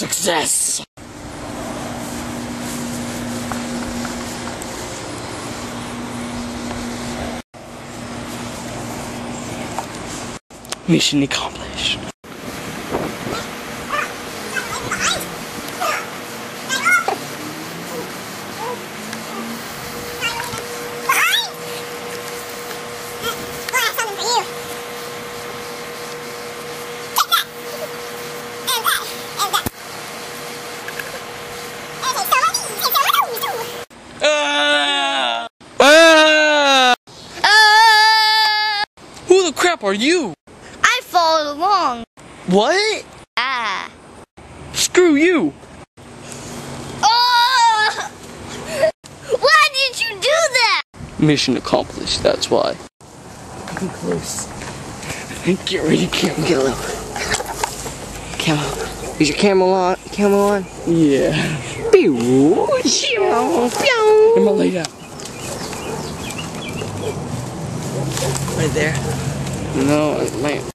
Success! Mission accomplished. Who the crap are you? I followed along. What? Ah. Screw you! Oh! Why did you do that? Mission accomplished, that's why. Come close. Get ready, Cam. Get low. Camo. Is your camera on? Yeah. Pew! Pew! I'm gonna lay down. Right there. No, man.